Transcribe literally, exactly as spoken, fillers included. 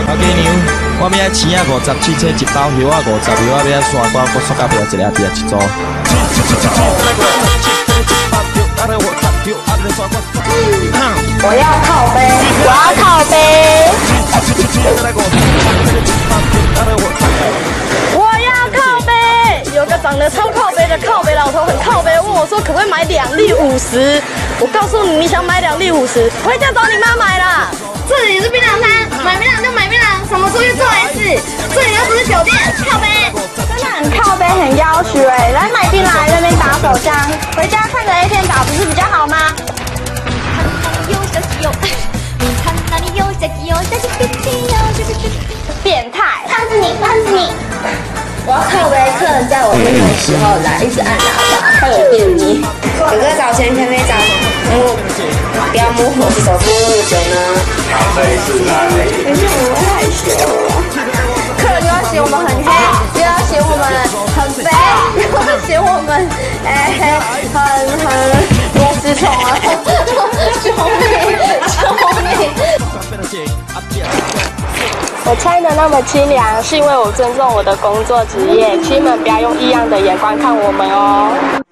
老鸡娘，我要青啊五十，汽车一包，叶啊五十，叶啊要刷瓜，我塑胶票一个，别一组。 我要靠背，我要靠背，我要靠背。有个长得超靠背的靠背老头很靠背，问我说可不可以买两粒五十？我告诉你，你想买两粒五十，回家找你妈买啦。这里是槟榔摊，买槟榔就买槟榔，什么出去做 S？ 这里又不是酒店，靠背。真的很靠背，很要求哎、欸！来买槟榔来那边打手枪，回家看着 A 片打不是比较好吗？变态！看是你，看是你！我要靠背，客人在我面前的时候来，一直按喇叭，害我便秘。哥哥找钱，偏偏找嗯，不要摸我手摸那么久呢。咖啡是来，可是我们害羞了。客人又要嫌我们很黑，又要嫌我们很肥，又要嫌我们哎、欸、很很多只虫啊！救命！救命！我穿的那么清凉，是因为我尊重我的工作职业，亲们不要用异样的眼光看我们哦。